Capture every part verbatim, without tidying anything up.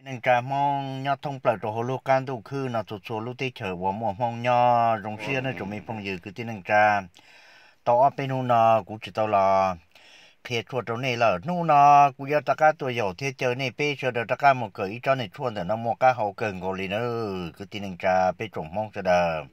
nên trà mong nhớ thông bờ đồ hồ lô can đủ khư nó tụt số lúc tây chờ và mùa mong nhớ rong xia nó chuẩn bị phong dự cứ tin nên trà tao ở bênนู้นnó cũng chỉ tao là khi chua chỗ này làนู้นnó cũng giờ tất cả tôi giàu thế chờ này bây giờ tất cả một cái cho này chua thì nó mua cá hậu cần gọi liền nữa cứ tin nên trà bây trồng mong cho đời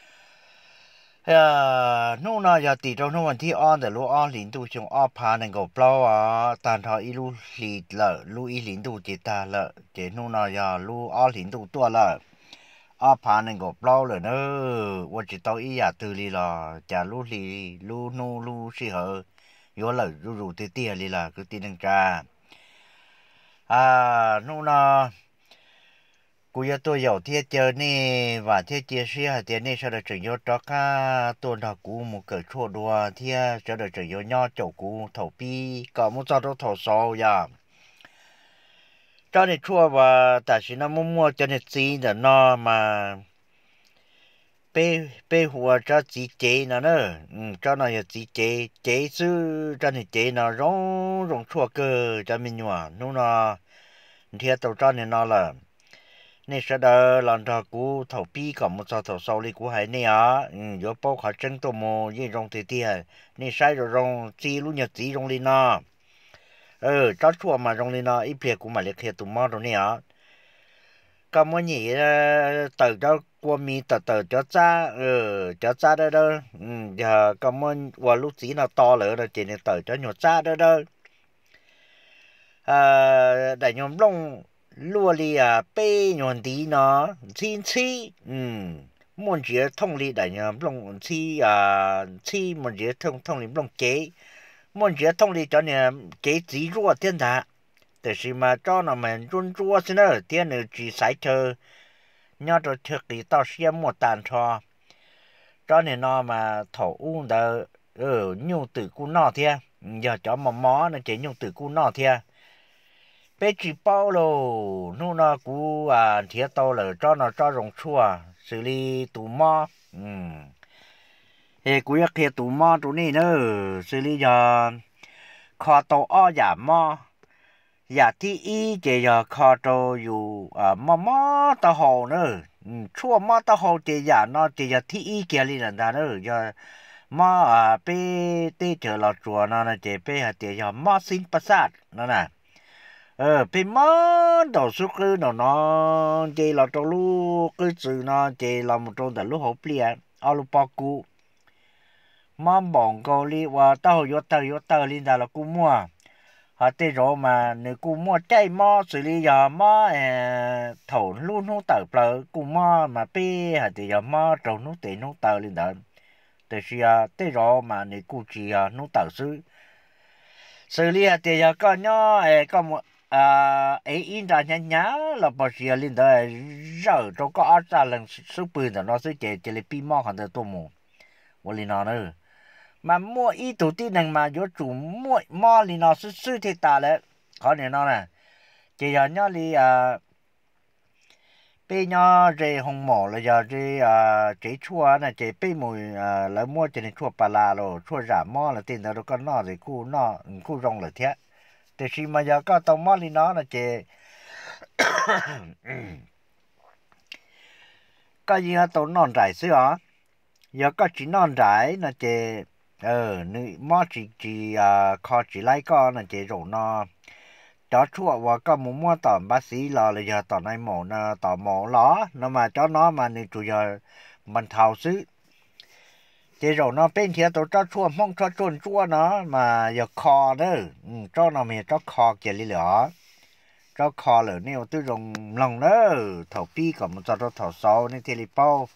ờนู้นnó giờ tỷ trongนู้นที่อ้อนแต่รู้อ้อนหลินตูชงอ้อพานั่นก็เปล่าอ่ะตานทออีลูหลีละลูอีหลินตูเจตาละเจนู้นnó giờลูอ้อหลินตูตัวละอ้อพานั่นก็เปล่าเลยเนอะว่าจะต้องอีอยากตื่นลีละจะลูหลีลูนู้ลูสิเหรอ有了รูรูเตี้ยๆลีละคือตีนังจาอ่านู้นnóกูจะตัว有贴เจอนี่ว่าเทียเจเสียเทียนี่จะได้จะยอดจักตัวดากูมุเกิดชั่วดัวเทียจะได้จะยอดย่อเจ้ากูถอปีก็มุจะต้องถอซอยาเจ้าเนี่ยชั่วว่าแต่สินะมั่วๆเจ้าเนี่ยจีเดี๋ยวนอมาเป้เป้หัวเจ้าจีเจนะเนอะอืมเจ้าเนี่ยจีเจเจซื้อเจ้าเนี่ยเจนะร้องร้องชั่วเกิดจะมีหนัวนู้นนะเทียตัวเจ้าเนี่ยนอละนี่เสดอหลังจากกูถอปีกับมุสาถอซอลีกูหายเนี่ยอืมยกป้อขาจังตัวโมยี่รงเตี้ยนี่ใช้รงจีรุ่นยจีรงลีนาเออจ้าชัวมารงลีนาอีเพียกูมาเรียกเฮียตุมอตรงนี้อ่ะก็มันนี่เต่อเจ้ากลัวมีต่อต่อเจ้าจ้าเออเจ้าจ้าได้เด้ออืมอย่าก็มันว่าลูกจีน่ะต่อเลยนะเจเนี่ยต่อเจ้าหนูจ้าได้เด้อเอ่อแต่ยอมลง落里啊，北原地呢，亲戚，嗯，莫觉通里的呢，弄戚啊，戚莫觉通通里弄给，莫觉通里叫呢给自弱点的，但是嘛，找那么准弱是呢，点呢只赛车，伢着车里到时莫单车，找呢那么头乌的，呃，牛tử姑闹天，giờ cho mà mó nó chỉ nhung tử姑闹天。bé chỉ bao lô nu nó cú à thiệt to là cho nó cho rong chua xử lý tủ mò ừm ê cú yak thiệt tủ mò tủ này nữa xử lý giờ kho tàu o giả mò giả thi y chỉ giờ kho tàuอยู่à mò mò tàu hồ nữa chua mò tàu hồ chỉ giả nó chỉ giờ thi y kia đi là nữa giờ mò à bé tê chờ là chùa nó là chỉ bé à chỉ giờ mò xin pasat sát nó nè ờ bên má đầu số cứ nó nó chỉ là trong lúc cứ chữ nó chỉ là một trong những lúc học liền ở lúc bao cũ má bọn cô đi qua tao vô tao vô tao lên là cú mua họ tới rồi mà nếu cú mua trái má xử lý giờ má thầu luôn không tao bờ cú má mà bé họ thì giờ má trâu nó tiền nó tao lên đó từ khi tới rồi mà nếu cú chỉ nó tao xử xử lý thì giờ có nhớ có một à ấy in ra nhá nhá là bao giờ lên đó rỡ trong có áo ra lần số bự đó nó sẽ chạy chạy lên pi mò hàng đầu tôm mù vô lên nó nữa mà mua ít tổ tiên này mà vô chủ mua mò lên nó sẽ suy thì ta đấy có này nó nè chỉ giờ nhá li à bây nhá rễ hồng mỏ là giờ rễ à rễ chua này rễ bây mùi à lấy mua chỉ nên chua bà la rồi chua giả mò là tiền đó có nó rồi cu nó cu rong là thếแต่ชิมายาก็ต้องมอลีน้อนะเจก็ยังต้องนอนใจซื้ออ๋อยาก็จีนอนใจนะเจเออนี่มอจีจีอ่าคอจีไล่ก็นะเจโรนอจอชั่วว่าก็มัวมัวต่อบาสีรอเลยต่อในหมอนะต่อหมอล้อนะมาจอน้อมาในจุยมันเท่าซื้อเจ้าnó bên kia tao cho chua mong cho chuồn chua nó mà giờ kho đó cho nó mình cho kho kia đi lửa cho kho lửa nếu tôi dùng lòng đó thầu pi còn một cho thầu sau nên thì li bao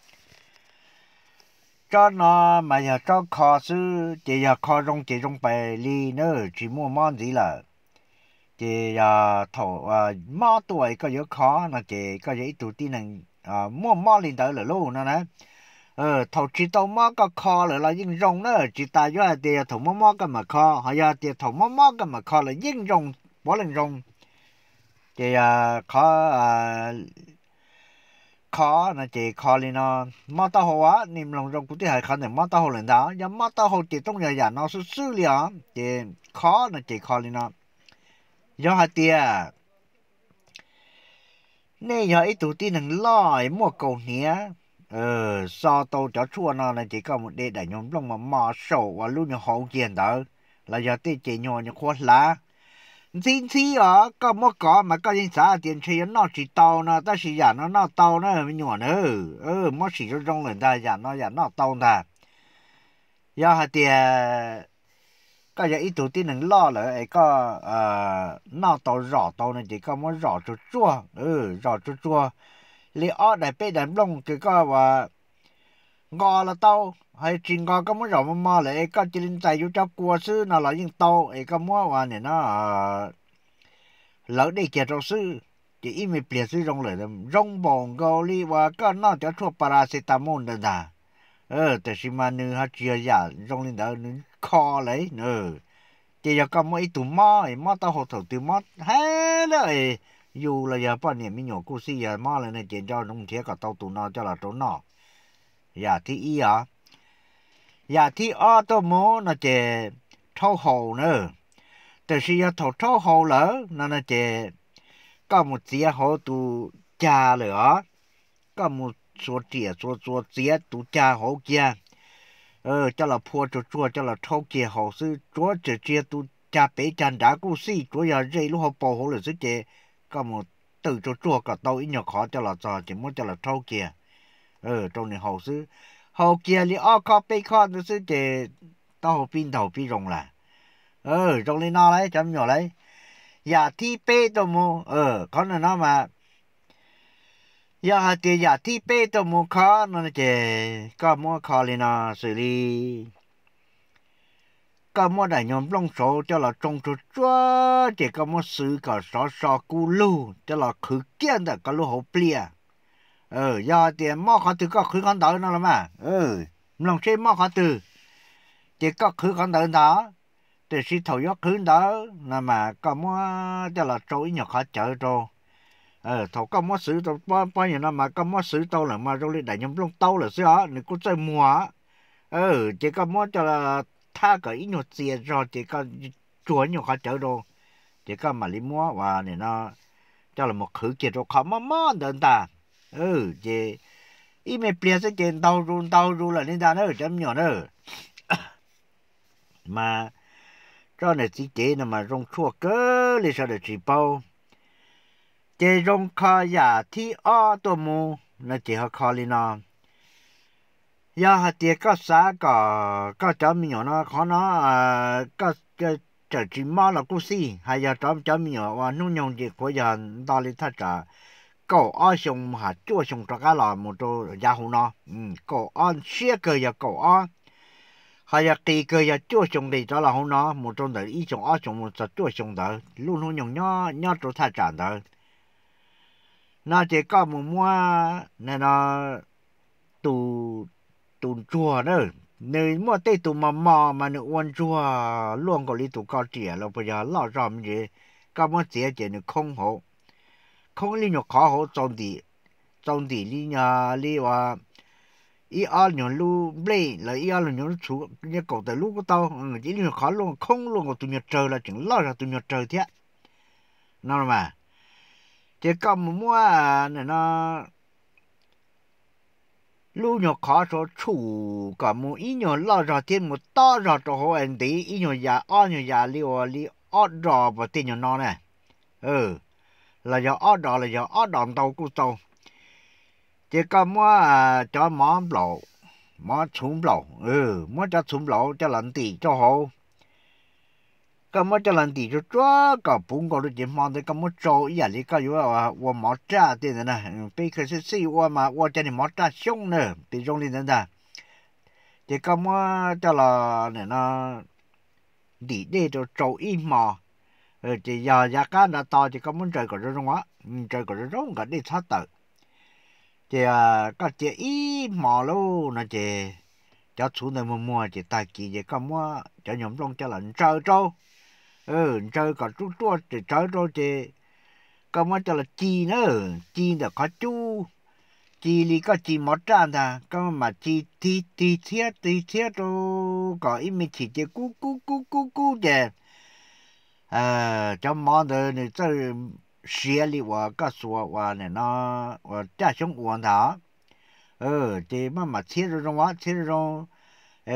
cho nó mà giờ cho kho sư chỉ giờ kho trong chỉ trong bài li nữa chỉ mua món gì là chỉ giờ thầu mò tuổi có giờ khó là chỉ có giờ tụi tin này mua món lên tới là luôn nữa nè ờ thầu chỉ tàu mò cái kho là làยิ่งrong nữa chỉ ta cho tiền thầu mò mò cái mà kho hay là tiền thầu mò mò cái mà kho làยิ่งrong bỏ lên rong thì à kho à kho là chỉ kho lên nó mò tàu hồ á niệm lòng rong cũng thì hay khăn này mò tàu hồ lên đó nhưng mò tàu hồ chỉ trong nhà nhà nó sư sư liền thì kho là chỉ kho lên nó do hai tiền nè giờ ít tụ tin thằng lo mua cầu nhé ờ so tàu cho chua nó là chỉ có một đề đại nhóm lông mà mò sầu và luôn như hậu kiện đó là giờ tê chỉ nhỏ như khoa lá chính chỉ à có mua có mà có những啥tiền chơi nó chỉ tàu nó ta chỉ giả nó nó tàu nó mới nhỏ nữa ờ mua chỉ cho trong lần ta giả nó giả nó tàu ta giờ hạt tiền có giờ ít tụ tin thằng lo là ấy có ờ nó tàu rõ tàu này chỉ có mua rõ cho chua ừ rõ cho chua li ở đại bê đàn lông cái có và ngò là tàu hay chỉ ngò có muốn rõ mà mà lại có chỉ linh tài vô cho cua sư nào là những tàu ấy có mua và này nó lỡ đi kia trong sư chỉ ít mình bịa sư trong lời rong bồng gò li và có nó cho thuốc paracetamol đó nè ờแต่สิมานึฮะเจียยาจงลินดานึคอเลยเนอเจียก็มาอีตุมอไอ้มอตาหดถตุมอเฮ้เลยอยู่ละยาป้าเนี่ยมีหนูกูซี่ยามอเลยในเจนเจ้าน้องเทียกับเต้าตูนอเจ้าละตัวนอยาที่อีอ่ะยาที่อ้อตัวโมน่ะเจเท่าโหเนอแต่สิยาเท่าเท่าโหเหรอนั่นน่ะเจก็หมดเสียโหตูจาเลยอ่ะก็หมดตัวเจียตัวตัวเสียตูจาโหเจียเออเจ้าละพัวตัวตัวเจ้าละเท่าเจียโหซื้อตัวเจเจียตูจาเป๋จันดากูซี่ตัวยาเจลูกเขาปอโหเลยซื้อเจก็หมดtừ chỗ chùa cả tàu ít nhỏ khó cho là cho chỉ muốn cho là thâu kia ờ trong này hậu sư hậu kia li ở khó bê khó nó sư để tàu pin tàu pin rồng là ờ trong này nó lấy chấm nhỏ lấy giả thi bê tàu mu ờ có là nó mà giả thì giả thi bê tàu mu khó nó chỉ có mua khó li nó xử lý có mua đại nhóm lông số cho là trong chỗ chúa chỉ có mua sự cả sọ sọ cu lu cho là khử kiên được có lu hậu bia ờ giờ thì mua khó từ có khử con đỡ nó là mà ừ lòng chơi mua khó từ chỉ có khử con đỡ đó thì sĩ thầu gió khử đỡ là mà có mua cho là trôi nhỏ khó chở rồi ờ thầu có mua sự tao bao bao nhiêu năm mà có mua sự tao là mà rồi đại nhóm lông tao là sao này cũng chơi mua ờ chỉ có mua cho là ta có ít nhiều tiền rồi chỉ có chuột nhiều khó chở đâu chỉ có mà lấy mua và này nó cho là một khử kiệt rồi khó mà mà đơn ta ừ chỉ ít mấy bia sẽ tiền đau run đau run là nên ta nữa chấm nhỏ nữa mà cho này chỉ chế là mà rong chua cơ lấy sao để chỉ bao chế rong kho giả thi o tổ mù là chỉ họ kho lên nó giờ hạt tiệt có xã có có chấm nhỏ nó khó nó à có cái trở chỉ mà là cú si hay giờ chấm chấm nhỏ và nung nhung gì của giờ đó là thật là cậu ăn xong hạt chua xong cho cái là một chỗ gia hùng nó cậu ăn xía cơ giờ cậu ăn hay giờ kỳ cơ giờ chua xong thì đó là hùng nó một chỗ đấy ít xong ăn xong một chỗ chua xong đó luôn luôn nhung nhó nhó chỗ thật chẳng đó nó chỉ có một mua nên nó tụ tụn chùa đó nơi mua tây tụ mà mò mà nó uốn chùa luôn có lý tụ cao trẻ là bây giờ lo ròm gì các món trẻ trẻ nó không hổ không lý nhọc khó hổ trong đi trong đi lý nhà lý và ý ăn nhon lu play là ý ăn nhon chú như cậu tới lúc của tao chỉ lý nhọc khó luôn không luôn có tụi nhật trời là chẳng lo ra tụi nhật trời thế nào mà chỉ có một mua này nó lu nhỏ khó số chủ cả một ít nhỏ lo ra tiền một to ra cho họ anh đấy ít nhỏ già ăn nhỏ già liu liu ăn ra và tiền nhỏ nó này ừ là giờ ăn ra là giờ ăn đòn tàu cú tàu chỉ có mua cho món lẩu món trứng lẩu ừ mua cho trứng lẩu cho lần tỷ cho họ cái mua cho lần tỷ cho chúa cả bốn cái được tiền món thì cái mua trâu ý là cái gì à và món trà tiền này bây giờ sẽ xí và mà và cho nên món trà xong nữa thì trong này nữa thì cái mua cho là này nó đi để cho trâu im mà thì giờ giá cả đã to thì cái muốn trời còn rất quá trời còn rất cái đi sát tới thì à cái chị im mà luôn nó chị cho xuống này mua mua chị tài kỳ vậy cái mua cho nhóm trong cho lần trời trâu ừ chơi cả chút chút thì chơi rồi thì có mà cho là chi nữa chi là có chú chi li có chi mót tràn ta có mà chi ti ti thiết ti thiết rồi có ít mình chỉ chơi cú cú cú cú cú để à cho món đời này chơi xía li và cái số và này nó và trả sống uổng đó ờ thì mà mà chia rồi trong á chia rồi trong ờ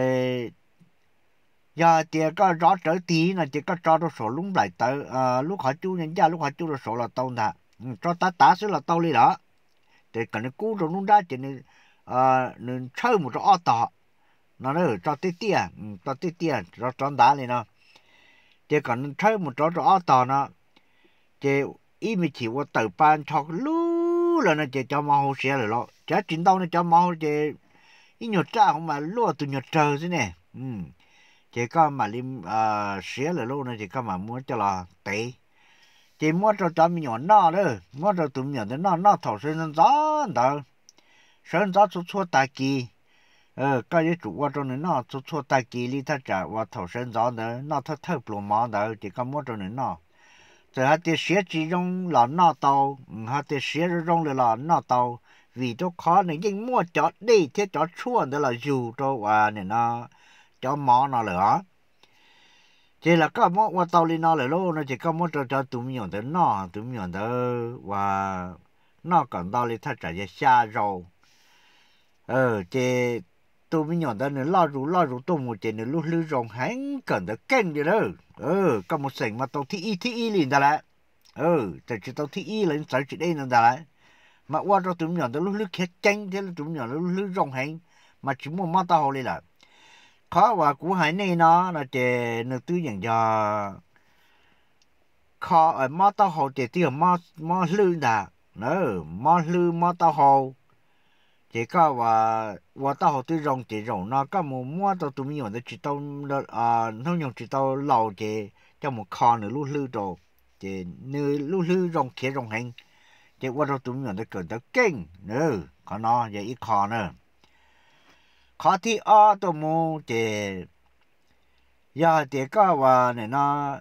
giờ thì cái rõ trở tí là thì cái rõ đó số lúc lại tới à lúc họ chú nhân gia lúc họ chú là số là tao nè cho ta ta sẽ là tao đi đó thì cái này cũ rồi lúc đó thì nên à nên chơi một chỗ tọ nó nữa cho tí tia cho tí tia cho tròn đá này nó thì còn chơi một chỗ chỗ tọ nó thì ý mình chỉ có tự ban cho lú là nó chỉ cho mà hồ sơ rồi lo chả chính đâu nó cho mà hồ thì ý nhột ra không mà lúa từ nhột trời thế này ừ chỉ có mà lim à sửa rồi luôn nó chỉ có mà muốn cho là tệ chỉ muốn cho cho mình nhỏ nó nữa muốn cho tụi nhỏ nó nó thầu sơn gió đó sơn gió chút chút tài kỳ ờ cái gì chủ quan trong nó chút chút tài kỳ li ta trả và thầu sơn gió nữa nó thâu thâu bùa mỏ đó chỉ có muốn trong nó rồi hắn thì sửa chỉ trong là nó tàu hắn thì sửa trong là nó tàu vì cho khó này nhưng mua chó đi thế chó chua đó là dù cho và này nó cho mỏ nó nữa chỉ là có món qua tàu lên nó lại luôn nó chỉ có món cho cho tụi mình tới nó tụi mình tới và nó còn tàu lên thay trả về xa rồi ờ chỉ tụi mình nhận tới nữa lo rủ lo rủ tụi một chỉ nữa lúc lưu rồng hắn cần tới kênh đi đó ờ có một sảnh mà tàu thi y thi y liền ra lại ờ chỉ tàu thi y lên sai chỉ đây nữa ra lại mà qua cho tụi mình nhận tới lúc lưu khét tranh thế là tụi mình nhận lúc lưu rồng hắn mà chỉ muốn mang tàu lên là khó và của hải này nó là chế nước tưอย่างcho khó ở mỏ tàu hồ chế tiêu mỏ mỏ lư đã nữa mỏ lư mỏ tàu hồ chế có và và tàu hồ tư rong chế rong nó có một mua tàu tụi mình dùng để chỉ tàu à không dùng chỉ tàu lầu chế cho một kho nữa lú lư đồ chế nơi lú lư rong kia rong hành chế qua tàu tụi mình dùng để cần tới kinh nữa có nó vậy ít kho nữa khó thì ở tụi mình chế giờ thì có và này nó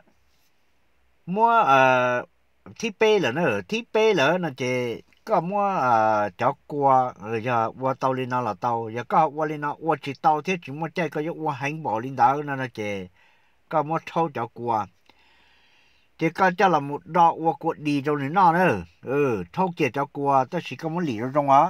mua ờ thi bê là nữa thi bê là nó chỉ có mua ờ chó qua rồi giờ qua tàu lên nó là tàu giờ có qua lên nó qua chỉ tàu thế chỉ mua chạy có dụng qua hành bỏ lên đó nó nó chỉ có mua thâu chó qua chỉ có cho là một đọ qua cuộn đi trong này nó nữa ừ thâu kia chó qua ta chỉ có muốn lì trong á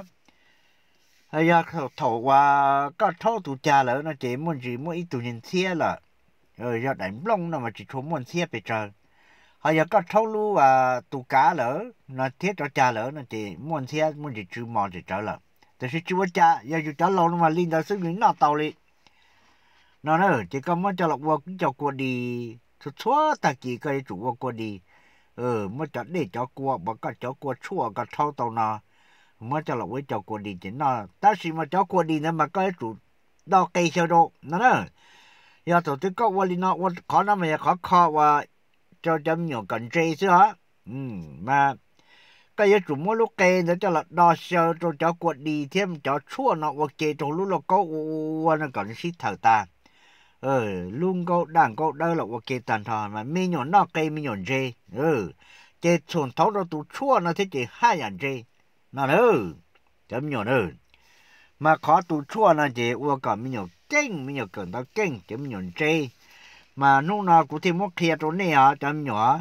bây giờ thâu qua có thâu tụ cha là nó chỉ muốn gì muốn ít tụ nhìn xe là rồi giờ đánh lông nó mà chỉ trốn muốn xe về trời hay giờ có thâu lu và tụ cá lỡ nó thiết cho cha lỡ nó chỉ muốn xe muốn chỉ chữ mò chỉ trở lạiแต่是chưa cha giờ chú trả lâu mà linh đã sức những nó tàu đi nó nữa chỉ có muốn cho lộc qua cũng cho qua đi số số ta chỉ cái chủ qua qua đi ừ mới cho để cho qua mà có cho qua chua có thâu tàu nó mới cho lộc với cho qua đi chỉ nó ta chỉ mà cho qua đi nữa mà có chủ đo cây sao đâu nó nữa giờ tụi tôi có qua đi nó qua khó nó mà khó khó và cho chấm nhiều cần chơi chứ hả ừ mà cái gì chủ mua lúc cây nữa cho là đo sơ cho cho quật đi thêm cho chua nó hoặc chế trong lúc nó có qua nó còn xí thở ta ờ luôn có đàn có đỡ là hoặc chế tàn thọ mà mi nhọn nó cây mi nhọn dê ừ chế chuồn thấu đó tụ chua nó thế chỉ hai nhọn dê nó nữa chấm nhọn nữa mà khó tụ chua nó chế qua cả mi nhọn kinh mi nhọn cần tao kinh chấm nhọn dê mà lúc nào cũng thêm một kia chỗ này à chấm nhỏ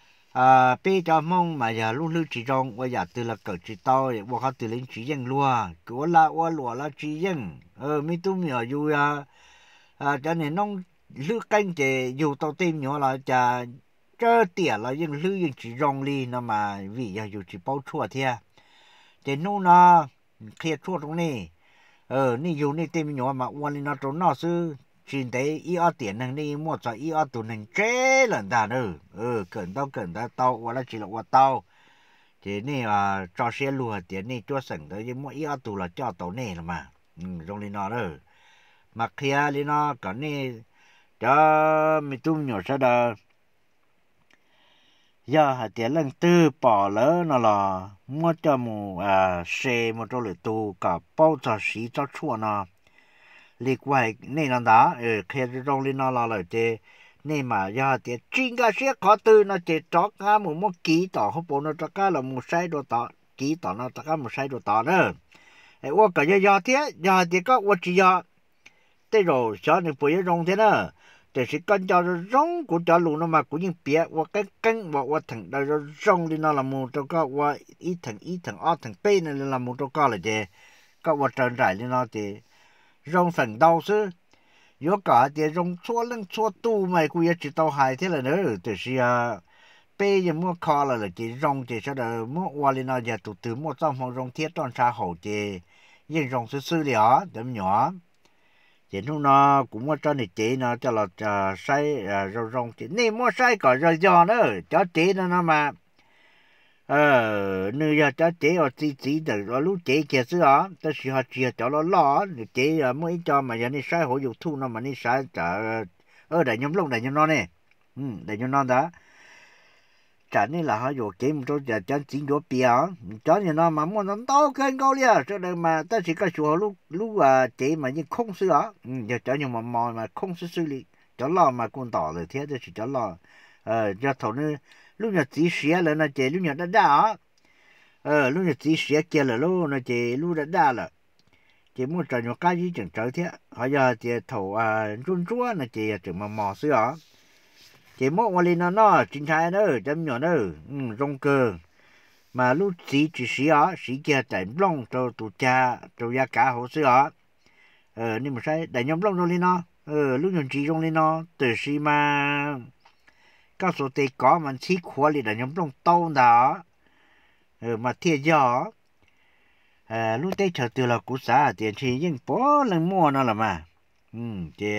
à bây giờ mong mà giờ lúc lúc chỉ trong bây giờ từ là cởi chỉ tao để bọn họ từ lên chỉ dân luôn cứ là qua lúa là chỉ dân ờ mấy tụi nhỏ dù à à cho nên nông lúc canh thì dù tao tìm nhỏ là chả chơi tiền là dân lúc dân chỉ rong đi nó mà vì giờ dù chỉ bao chua thế thì lúc nào kia chua trong này ờนี่อยู่นี่tìm nhỏ mà quan lên nó trốn nó sư chuyện đấy ý ở tiền này đi mua cho ý ở tụ này chế lần ta nữa ừ cần tao cần tao tao hoặc là chỉ là qua tao thì này à cho xe lùa tiền này cho sẵn tới nhưng mỗi ý ở tụ là cho tàu này là mà ừ trong này nó nữa mà kia lên nó cái này cho mình tung nhỏ sao đó giờ hạt tiền lần tư bỏ lỡ nó là mua cho một à xe một chỗ lửa tụ cả bao cho xí cho chua nó liệt quay nên là đó ở khi trong lên nó là lợi thế nên mà giờ thì chuyên gia sẽ có từ nó chỉ cho cả một một kỹ tỏ không bộ nó cho cả là một sai đồ tỏ kỹ tỏ nó cho cả một sai đồ tỏ nữa ấy qua cái giờ giờ thế giờ thì có qua chỉ giờ thế rồi cho nên bây giờ trong thế nữa để sĩ con cho nó rong của cho lù nó mà cũng như bia và cái căng và và thằng đó nó rong đi nó là một trong các và ít thằng ít thằng ở thằng tây này là một trong các là gì các và trơn trải đi nó thì rong phần đau chứ yếu cả thì rong xua lưng xua tu mày cũng chỉ tao hại thế là nữa thì sĩ à bây giờ mua kho là là chỉ rong chỉ cho được mua qua lên nó giờ tụt từ mua trong phòng rong thiết trong xã hội thì nhưng rong sư sư liỏ đấm nhỏ chỉ lúc nó cũng có cho này chị nó cho là à, sai à, rong rong chị nên mua sai cả rồi giò nữa cho chị nó nó mà ờ nếu giờ cho chị ở chị chị được rồi lúc chị kia xưa đó ta chỉ họ chia cho nó lo chị à mới cho mà giờ này sai hội dục thu nó mà này sai trả ở đại nhóm lông đại nhóm non nè ừ đại nhóm non đó chả nên là họ dục chị một số giờ cho chính đồ bia cho như nó mà muốn nó to hơn câu liền cho nên mà ta chỉ có số lúc lúc à chị mà như không xưa đó ừ giờ cho nhưng mà mò mà không xưa xử lý cho lo mà con tỏ rồi thế thì chỉ cho lo ờ cho thầu nữa lúc nào chỉ xé là nó chị lúc nào đã đã ờ lúc nào chỉ xé kia là lúc nó chị lúc đã đã là chị muốn cho nhiều cái gì chẳng trở thế họ giờ chị thầu à run rúa là chị chừng mà mò xưa đó chị muốn qua lên nó nó chính thái nữa chấm nhỏ nữa ừ rong cơ mà lúc chỉ chỉ xí á xí kia tại long cho tụ cha cho gia cả hồ xưa á ờ nhưng mà sai đại nhóm long rồi lên nó ờ lúc nhon chỉ rong lên nó từ xí mà các số tê có mà chỉ khóa lên đại nhóm long tàu đó ờ mà thiệt gió ờ lúc tê chờ từ là cú xã tiền chỉ nhưng bó lần mua nó là mà ừ thì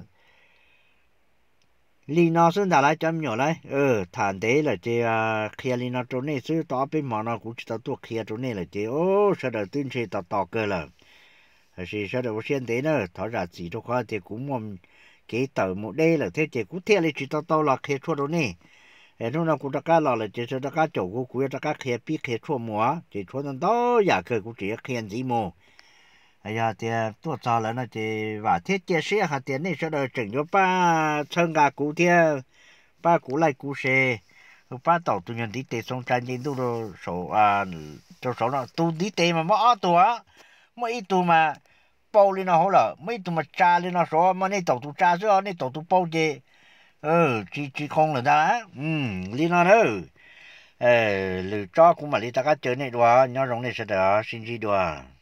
li nó xin đã lại chấm nhỏ lại ờ thản thế là chị à khi li nó trốn này xứ tao bên mà nó cũng chỉ tao tuột khi trốn này là chị ô sao đầu tiên chị tao tao cơ là hay là sao đầu先thế nữa thở ra chỉ cho khoa thì cũng mong cái tờ một đây là thế chị cũng thế là chỉ tao tao là khi chua trốn này em lúc nào cũng đã cá lò là chỉ cho đã cá chậu cũng cũng đã cá khi biết khi chua mùa chỉ chua nó đó giả cơ cũng chỉ khi ăn gì mùa ai ya thì tôi cho là nó chỉ và thiết kế sẽ hạt tiền này sẽ được chỉnh cho ba chân gà cũ thì ba cũ lại cũ xe ba tàu tụi nhân đi tê xong trang nhìn tôi đồ số à cho số nó tôi đi tê mà mất tôi á mất ít tôi mà bao lên nó hổ là mấy tôi mà tra lên nó số mà này tàu tôi tra chứ này tàu tôi bao chứ ừ chỉ chỉ không là đã ừ lên nó nữa ờ lựa cho cũng mà đi ta cái chơi này đùa nhau rong này sẽ được xin gì đùa